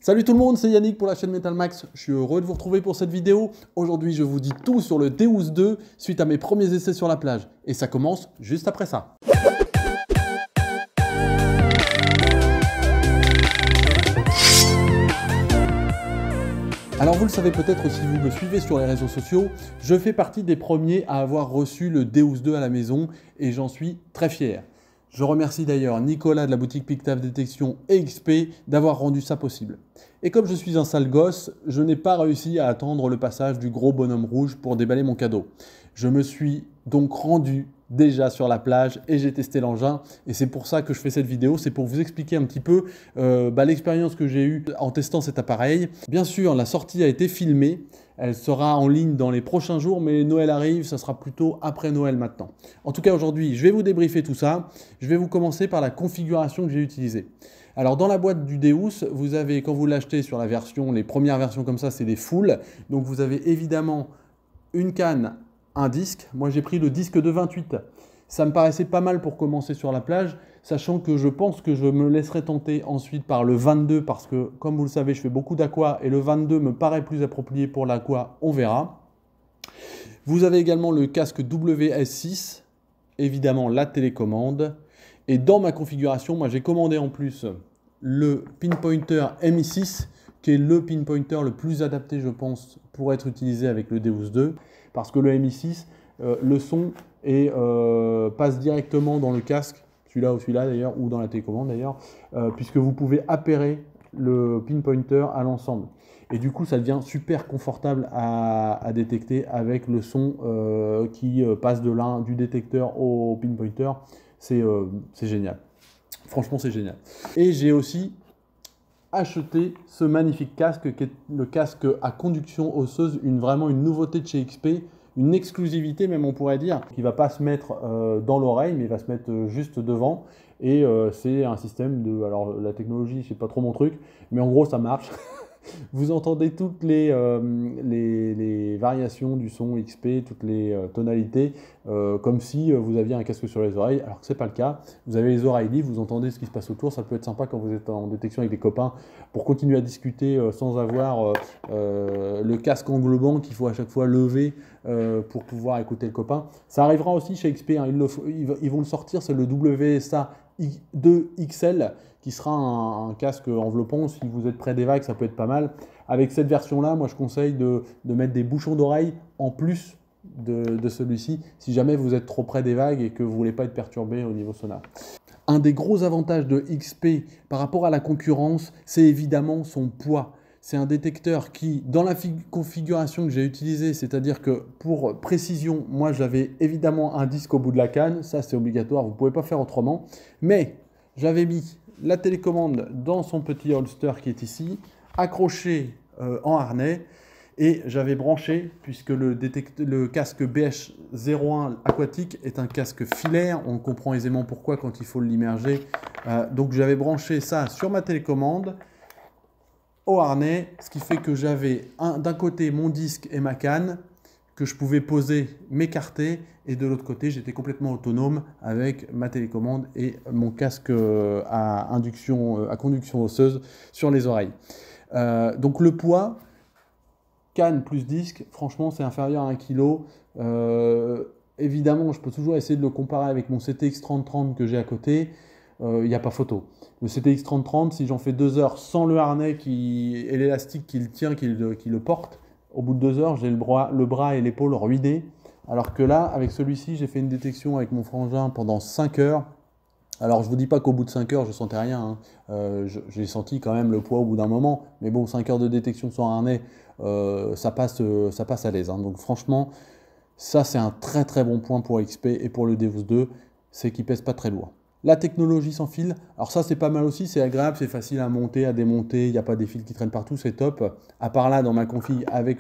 Salut tout le monde, c'est Yannick pour la chaîne Metal Max. Je suis heureux de vous retrouver pour cette vidéo. Aujourd'hui, je vous dis tout sur le Deus 2 suite à mes premiers essais sur la plage. Et ça commence juste après ça. Alors vous le savez peut-être si vous me suivez sur les réseaux sociaux, je fais partie des premiers à avoir reçu le Deus 2 à la maison et j'en suis très fier. Je remercie d'ailleurs Nicolas de la boutique Pictave Détection et XP d'avoir rendu ça possible. Et comme je suis un sale gosse, je n'ai pas réussi à attendre le passage du gros bonhomme rouge pour déballer mon cadeau. Je me suis donc rendu déjà sur la plage et j'ai testé l'engin et c'est pour ça que je fais cette vidéo, c'est pour vous expliquer un petit peu l'expérience que j'ai eue en testant cet appareil. Bien sûr, la sortie a été filmée, elle sera en ligne dans les prochains jours, mais Noël arrive, ça sera plutôt après Noël maintenant. En tout cas aujourd'hui, je vais vous débriefer tout ça, je vais vous commencer par la configuration que j'ai utilisée. Alors dans la boîte du Deus, vous avez, quand vous l'achetez sur la version, les premières versions comme ça, c'est des full, donc vous avez évidemment une canne, un disque. Moi j'ai pris le disque de 28. Ça me paraissait pas mal pour commencer sur la plage, sachant que je pense que je me laisserai tenter ensuite par le 22 parce que comme vous le savez je fais beaucoup d'aqua et le 22 me paraît plus approprié pour l'aqua, on verra. Vous avez également le casque WS6, évidemment la télécommande et dans ma configuration, moi j'ai commandé en plus le pinpointer MI6 qui est le pinpointer le plus adapté je pense pour être utilisé avec le Deus 2. Parce que le MI6, le son passe directement dans le casque, celui-là ou celui-là d'ailleurs, ou dans la télécommande d'ailleurs, puisque vous pouvez appairer le pinpointer à l'ensemble. Et du coup, ça devient super confortable à détecter avec le son qui passe du détecteur au pinpointer. C'est génial. Franchement, c'est génial. Et j'ai aussi acheter ce magnifique casque qui est le casque à conduction osseuse, vraiment une nouveauté de chez XP, une exclusivité même on pourrait dire, qui ne va pas se mettre dans l'oreille mais va se mettre juste devant et c'est un système de, alors la technologie c'est pas trop mon truc mais en gros ça marche. Vous entendez toutes les variations du son XP, toutes les tonalités, comme si vous aviez un casque sur les oreilles, alors que ce n'est pas le cas. Vous avez les oreilles libres, vous entendez ce qui se passe autour, ça peut être sympa quand vous êtes en détection avec des copains, pour continuer à discuter sans avoir le casque englobant qu'il faut à chaque fois lever pour pouvoir écouter le copain. Ça arrivera aussi chez XP, hein, ils vont le sortir, c'est le WSA 2 XL, qui sera un casque enveloppant. Si vous êtes près des vagues, ça peut être pas mal. Avec cette version-là, moi je conseille de mettre des bouchons d'oreille en plus de celui-ci, si jamais vous êtes trop près des vagues et que vous ne voulez pas être perturbé au niveau sonore. Un des gros avantages de XP par rapport à la concurrence, c'est évidemment son poids. C'est un détecteur qui, dans la configuration que j'ai utilisée, c'est-à-dire que pour précision, moi j'avais évidemment un disque au bout de la canne, ça c'est obligatoire, vous ne pouvez pas faire autrement, mais j'avais mis la télécommande dans son petit holster qui est ici, accroché en harnais, et j'avais branché, puisque le casque BH01 aquatique est un casque filaire, on comprend aisément pourquoi quand il faut l'immerger, donc j'avais branché ça sur ma télécommande, au harnais, ce qui fait que j'avais d'un côté mon disque et ma canne, que je pouvais poser, m'écarter, et de l'autre côté, j'étais complètement autonome avec ma télécommande et mon casque à conduction osseuse sur les oreilles. Donc le poids, canne plus disque, franchement, c'est inférieur à 1 kg. Évidemment, je peux toujours essayer de le comparer avec mon CTX 3030 que j'ai à côté. Il n'y a pas photo. Le CTX 3030, si j'en fais 2 heures sans le harnais et l'élastique qui le tient, qui le porte, au bout de 2 heures, j'ai le bras et l'épaule ruinés. Alors que là, avec celui-ci, j'ai fait une détection avec mon frangin pendant 5 heures. Alors, je ne vous dis pas qu'au bout de 5 heures, je ne sentais rien. Hein. J'ai senti quand même le poids au bout d'un moment. Mais bon, 5 heures de détection sans harnais, ça passe à l'aise. Hein. Donc franchement, ça c'est un très très bon point pour XP et pour le Deus 2, c'est qu'il ne pèse pas très lourd. La technologie sans fil, alors ça c'est pas mal aussi, c'est agréable, c'est facile à monter, à démonter, il n'y a pas des fils qui traînent partout, c'est top. À part là dans ma config avec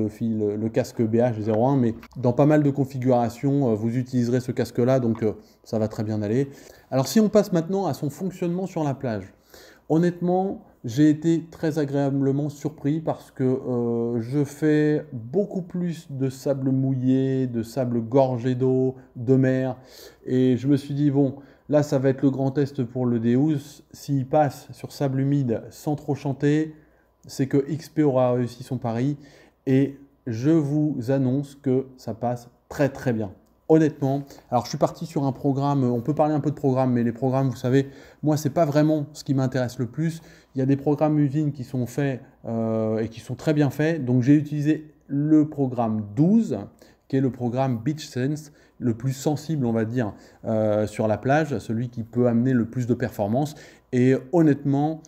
le casque BH01, mais dans pas mal de configurations, vous utiliserez ce casque-là, donc ça va très bien aller. Alors si on passe maintenant à son fonctionnement sur la plage, honnêtement, j'ai été très agréablement surpris parce que je fais beaucoup plus de sable mouillé, de sable gorgé d'eau, de mer, et je me suis dit bon, là, ça va être le grand test pour le Deus. S'il passe sur sable humide sans trop chanter, c'est que XP aura réussi son pari et je vous annonce que ça passe très très bien. Honnêtement, alors je suis parti sur un programme, on peut parler un peu de programme, mais les programmes, vous savez, moi, ce n'est pas vraiment ce qui m'intéresse le plus. Il y a des programmes usines qui sont faits et qui sont très bien faits. Donc, j'ai utilisé le programme 12, qui est le programme BeachSense, le plus sensible, on va dire, sur la plage, celui qui peut amener le plus de performance. Et honnêtement,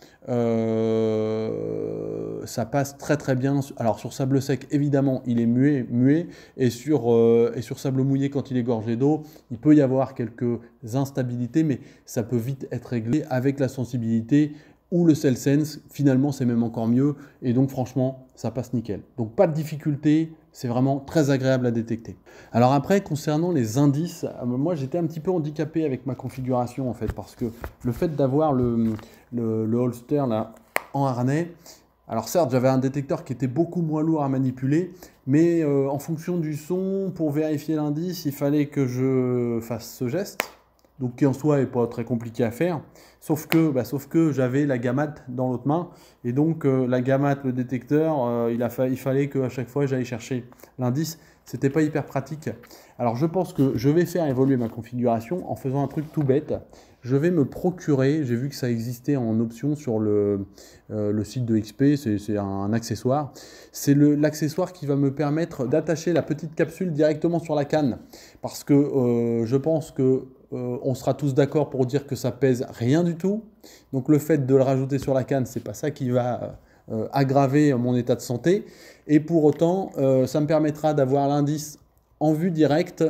ça passe très très bien. Alors sur sable sec, évidemment, il est muet. Et sur sable mouillé, quand il est gorgé d'eau, il peut y avoir quelques instabilités, mais ça peut vite être réglé avec la sensibilité ou le SellSense. Finalement, c'est même encore mieux. Et donc, franchement, ça passe nickel. Donc, pas de difficulté. C'est vraiment très agréable à détecter. Alors après, concernant les indices, moi j'étais un petit peu handicapé avec ma configuration en fait, parce que le fait d'avoir le holster là en harnais, alors certes j'avais un détecteur qui était beaucoup moins lourd à manipuler, mais en fonction du son, pour vérifier l'indice, il fallait que je fasse ce geste, donc qui en soi n'est pas très compliqué à faire, sauf que j'avais la gammate dans l'autre main, et donc la gammate, le détecteur, il fallait qu'à chaque fois j'aille chercher l'indice. C'était pas hyper pratique. Alors je pense que je vais faire évoluer ma configuration en faisant un truc tout bête. Je vais me procurer, j'ai vu que ça existait en option sur le site de XP, c'est un accessoire. C'est l'accessoire qui va me permettre d'attacher la petite capsule directement sur la canne. Parce que je pense que on sera tous d'accord pour dire que ça pèse rien du tout. Donc le fait de le rajouter sur la canne, c'est pas ça qui va aggraver mon état de santé. Et pour autant, ça me permettra d'avoir l'indice en vue directe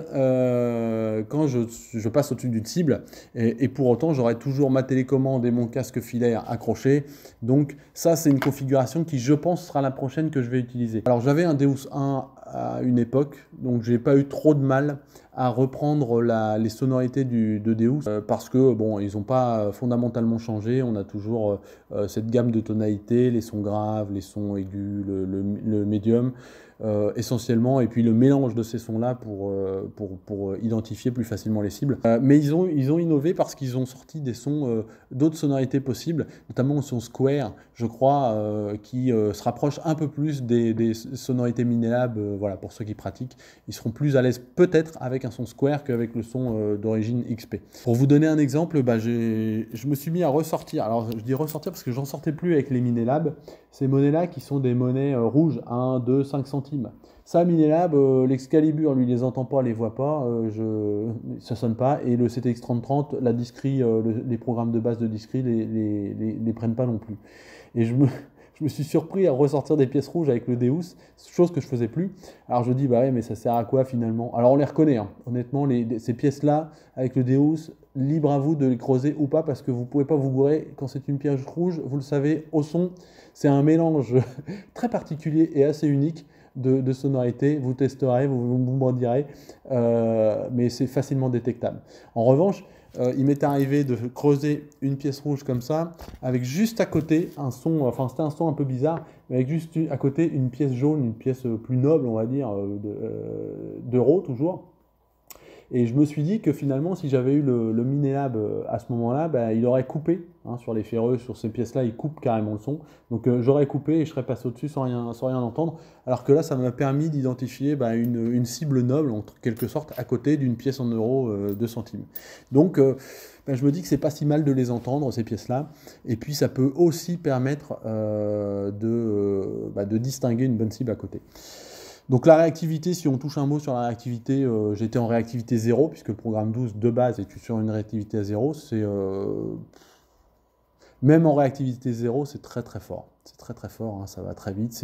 quand je passe au-dessus d'une cible. Et pour autant, j'aurai toujours ma télécommande et mon casque filaire accroché. Donc ça, c'est une configuration qui, je pense, sera la prochaine que je vais utiliser. Alors j'avais un Deus 1 à une époque, donc j'ai pas eu trop de mal à reprendre les sonorités de Deus parce que bon, ils n'ont pas fondamentalement changé. On a toujours cette gamme de tonalités, les sons graves, les sons aigus, le médium. Essentiellement, et puis le mélange de ces sons-là pour identifier plus facilement les cibles. Mais ils ont innové parce qu'ils ont sorti des sons, d'autres sonorités possibles, notamment le son Square, je crois, qui se rapproche un peu plus des sonorités Minelab. Voilà, pour ceux qui pratiquent, ils seront plus à l'aise peut-être avec un son Square qu'avec le son d'origine XP. Pour vous donner un exemple, je me suis mis à ressortir, alors je dis ressortir parce que j'en sortais plus avec les Minelab, ces monnaies-là qui sont des monnaies rouges, 1, 2, 5 centimes. Ça, Minelab, l'Excalibur, lui, les entend pas, les voit pas, ça sonne pas. Et le CTX 3030, la discrete, les programmes de base de discrete les prennent pas non plus. Et je me suis surpris à ressortir des pièces rouges avec le Deus, chose que je faisais plus. Alors je dis, bah ouais, mais ça sert à quoi finalement? Alors on les reconnaît, hein. Honnêtement, ces pièces-là, avec le Deus, libre à vous de les creuser ou pas, parce que vous ne pouvez pas vous gourer quand c'est une pièce rouge. Vous le savez, au son, c'est un mélange très particulier et assez unique de sonorités. Vous testerez, vous m'en direz, mais c'est facilement détectable. En revanche, il m'est arrivé de creuser une pièce rouge comme ça, avec juste à côté un son, enfin c'était un son un peu bizarre, mais avec juste à côté une pièce jaune, une pièce plus noble, on va dire, d'euros toujours. Et je me suis dit que finalement, si j'avais eu le Minelab à ce moment-là, bah, il aurait coupé, hein, sur les ferreux, sur ces pièces-là, il coupe carrément le son. Donc j'aurais coupé et je serais passé au-dessus sans rien entendre. Alors que là, ça m'a permis d'identifier une cible noble, en quelque sorte, à côté d'une pièce en euros 2 centimes. Donc je me dis que c'est pas si mal de les entendre, ces pièces-là. Et puis ça peut aussi permettre de distinguer une bonne cible à côté. Donc la réactivité, si on touche un mot sur la réactivité, j'étais en réactivité 0, puisque le programme 12 de base est sur une réactivité à 0. Même en réactivité 0, c'est très très fort. C'est très très fort, hein, ça va très vite,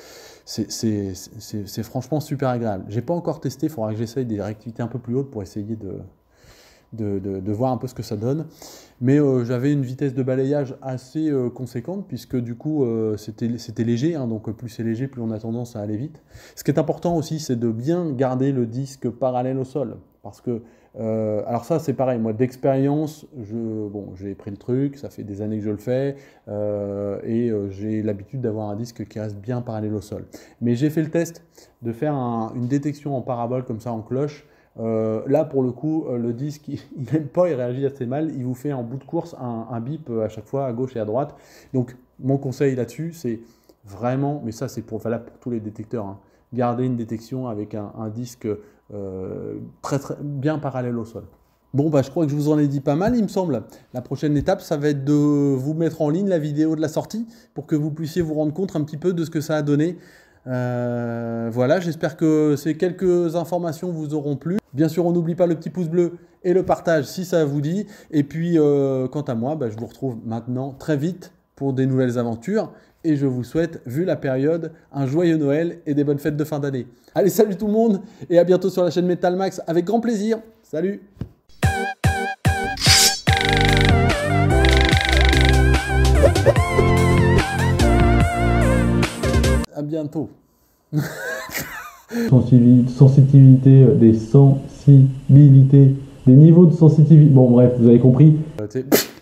c'est franchement super agréable. J'ai pas encore testé, il faudra que j'essaye des réactivités un peu plus hautes pour essayer de voir un peu ce que ça donne. Mais j'avais une vitesse de balayage assez conséquente, puisque du coup c'était léger, hein, donc plus c'est léger, plus on a tendance à aller vite. Ce qui est important aussi, c'est de bien garder le disque parallèle au sol, parce que alors ça c'est pareil, moi d'expérience, j'ai pris le truc, ça fait des années que je le fais, et j'ai l'habitude d'avoir un disque qui reste bien parallèle au sol. Mais j'ai fait le test de faire une détection en parabole comme ça en cloche. Là pour le coup le disque il n'aime pas, il réagit assez mal, il vous fait en bout de course un bip à chaque fois à gauche et à droite. Donc mon conseil là-dessus, c'est vraiment, mais ça c'est valable pour tous les détecteurs, hein. Gardez une détection avec un disque très bien parallèle au sol. Bon, bah, je crois que je vous en ai dit pas mal, il me semble. La prochaine étape, ça va être de vous mettre en ligne la vidéo de la sortie pour que vous puissiez vous rendre compte un petit peu de ce que ça a donné. Voilà, j'espère que ces quelques informations vous auront plu. Bien sûr, on n'oublie pas le petit pouce bleu et le partage si ça vous dit. Et puis, quant à moi, bah, je vous retrouve maintenant très vite pour des nouvelles aventures. Et je vous souhaite, vu la période, un joyeux Noël et des bonnes fêtes de fin d'année. Allez, salut tout le monde et à bientôt sur la chaîne Metal Max avec grand plaisir. Salut! À bientôt. Sensibilité, des sensibilités, des niveaux de sensitivité. Bon, bref, vous avez compris.